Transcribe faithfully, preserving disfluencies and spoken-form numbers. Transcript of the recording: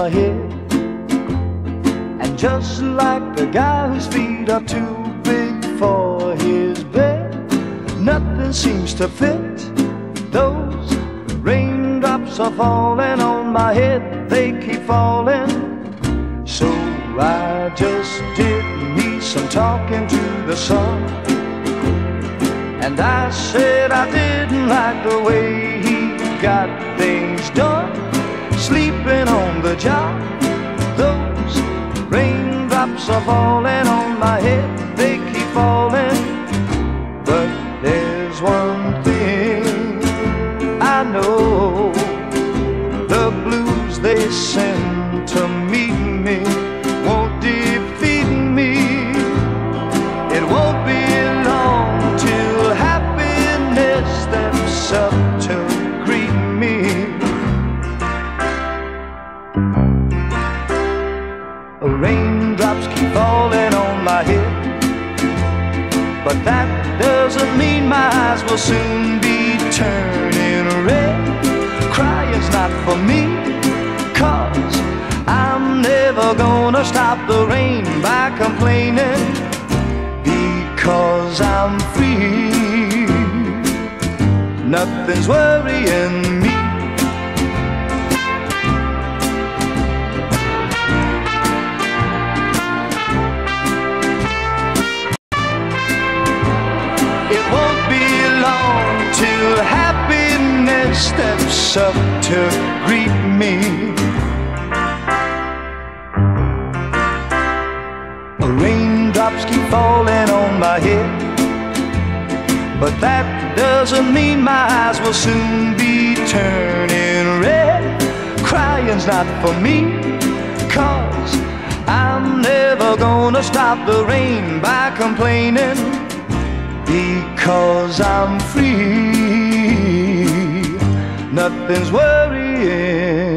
my head. And just like the guy whose feet are too big for his bed, nothing seems to fit. Those raindrops are falling on my head, they keep falling. So I just did me some talking to the sun, and I said I didn't like the way he got things done, sleeping on the job. Those raindrops are falling on my head, they keep falling. But there's one thing I know, the blues they send to meet me won't defeat me. It won't be long till happiness steps up to greet me. Raindrops keep falling on my head, but that doesn't mean my eyes will soon be turning red. Crying's not for me, 'cause I'm never gonna stop the rain by complaining, because I'm free. Nothing's worrying me. It won't be long till happiness steps up to greet me. Raindrops keep falling on my head, but that doesn't mean my eyes will soon be turning red. Crying's not for me, 'cause I'm never gonna stop the rain by complaining, because I'm free. Nothing's worrying